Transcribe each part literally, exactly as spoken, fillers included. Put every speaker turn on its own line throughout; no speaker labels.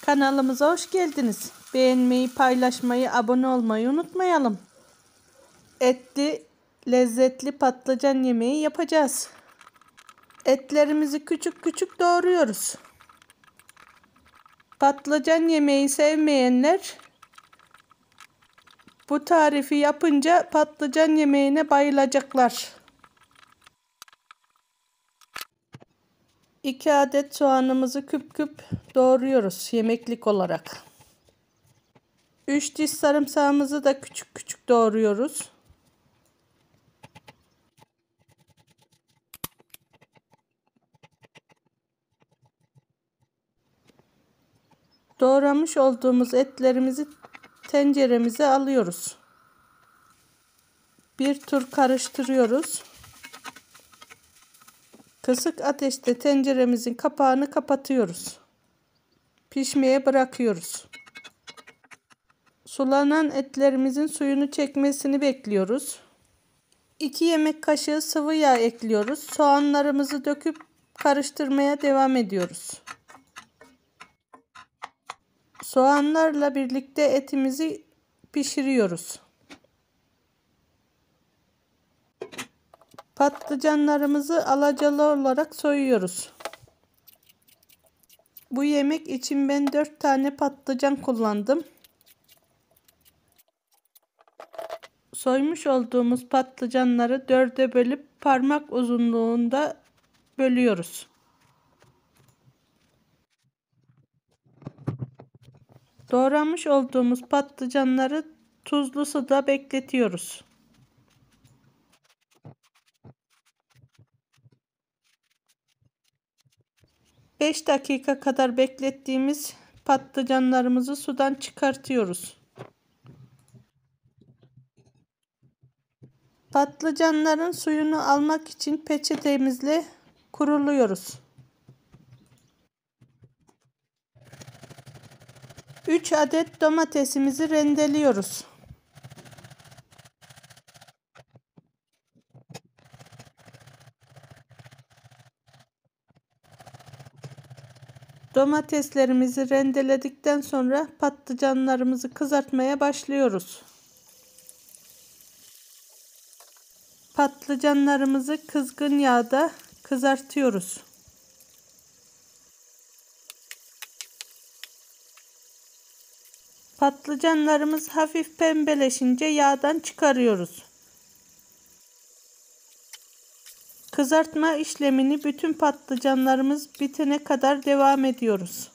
Kanalımıza hoş geldiniz. Beğenmeyi, paylaşmayı, abone olmayı unutmayalım. Etli, lezzetli patlıcan yemeği yapacağız. Etlerimizi küçük küçük doğruyoruz. Patlıcan yemeği sevmeyenler bu tarifi yapınca patlıcan yemeğine bayılacaklar. iki adet soğanımızı küp küp doğruyoruz yemeklik olarak. üç diş sarımsağımızı da küçük küçük doğruyoruz. Doğramış olduğumuz etlerimizi tenceremize alıyoruz. Bir tur karıştırıyoruz. Kısık ateşte tenceremizin kapağını kapatıyoruz. Pişmeye bırakıyoruz. Sulanan etlerimizin suyunu çekmesini bekliyoruz. iki yemek kaşığı sıvı yağ ekliyoruz. Soğanlarımızı döküp karıştırmaya devam ediyoruz. Soğanlarla birlikte etimizi pişiriyoruz. Patlıcanlarımızı alacalı olarak soyuyoruz. Bu yemek için ben dört tane patlıcan kullandım. Soymuş olduğumuz patlıcanları dörde bölüp parmak uzunluğunda bölüyoruz. Doğramış olduğumuz patlıcanları tuzlu suda bekletiyoruz. beş dakika kadar beklettiğimiz patlıcanlarımızı sudan çıkartıyoruz. Patlıcanların suyunu almak için peçetemizle kuruluyoruz. üç adet domatesimizi rendeliyoruz. Domateslerimizi rendeledikten sonra patlıcanlarımızı kızartmaya başlıyoruz. Patlıcanlarımızı kızgın yağda kızartıyoruz. Patlıcanlarımız hafif pembeleşince yağdan çıkarıyoruz. Kızartma işlemini bütün patlıcanlarımız bitene kadar devam ediyoruz.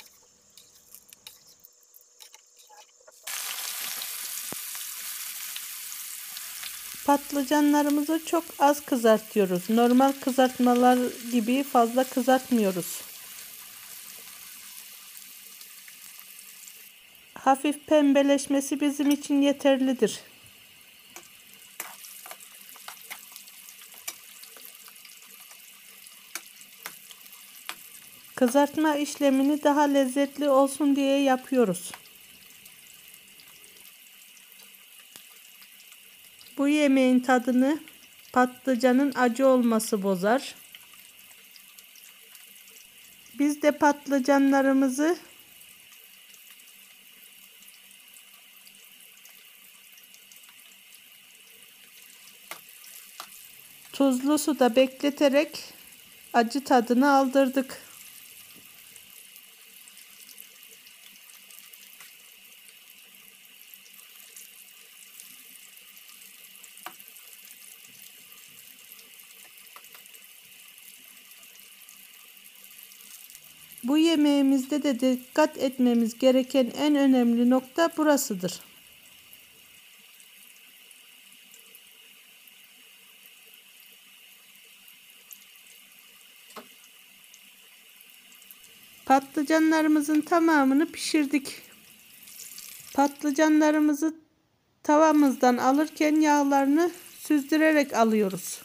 Patlıcanlarımızı çok az kızartıyoruz. Normal kızartmalar gibi fazla kızartmıyoruz. Hafif pembeleşmesi bizim için yeterlidir. Kızartma işlemini daha lezzetli olsun diye yapıyoruz. Bu yemeğin tadını patlıcanın acı olması bozar. Biz de patlıcanlarımızı tuzlu suda bekleterek acı tadını aldırdık. Bu yemeğimizde de dikkat etmemiz gereken en önemli nokta burasıdır. Patlıcanlarımızın tamamını pişirdik. Patlıcanlarımızı tavamızdan alırken yağlarını süzdürerek alıyoruz.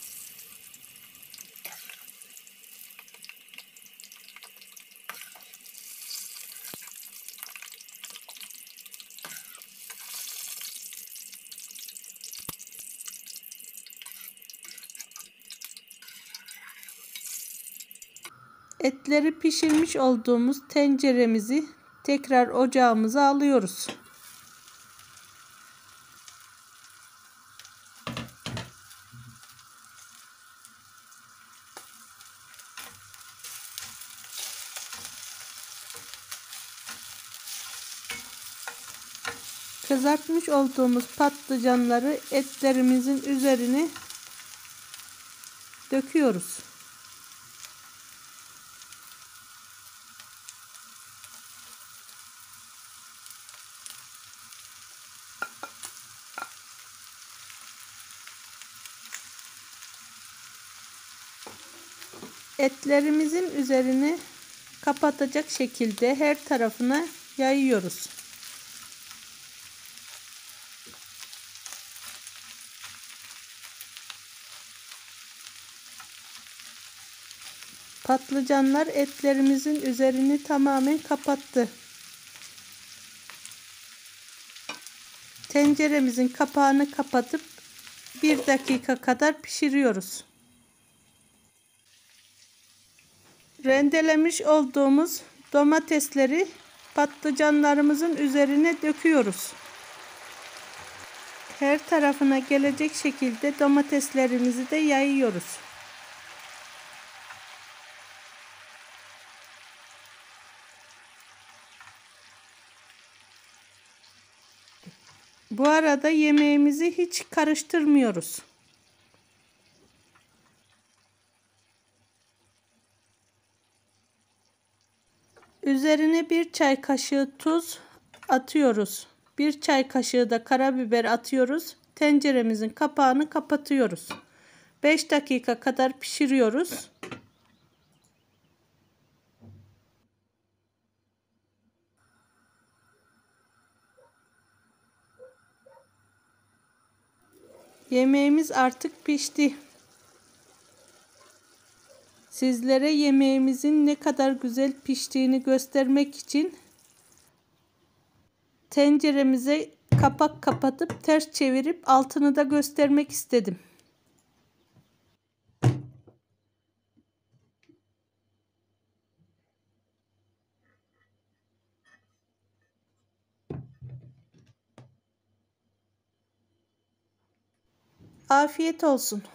Etleri pişirmiş olduğumuz tenceremizi Tekrar ocağımıza alıyoruz. Kızartmış olduğumuz patlıcanları etlerimizin üzerine döküyoruz. Etlerimizin üzerine kapatacak şekilde her tarafına yayıyoruz. Patlıcanlar etlerimizin üzerini tamamen kapattı. Tenceremizin kapağını kapatıp bir dakika kadar pişiriyoruz. Rendelemiş olduğumuz domatesleri patlıcanlarımızın üzerine döküyoruz. Her tarafına gelecek şekilde domateslerimizi de yayıyoruz. Bu arada yemeğimizi hiç karıştırmıyoruz. Üzerine bir çay kaşığı tuz atıyoruz. Bir çay kaşığı da karabiber atıyoruz. Tenceremizin kapağını kapatıyoruz. beş dakika kadar pişiriyoruz. Yemeğimiz artık pişti. Sizlere yemeğimizin ne kadar güzel piştiğini göstermek için tenceremize kapak kapatıp ters çevirip altını da göstermek istedim. Afiyet olsun.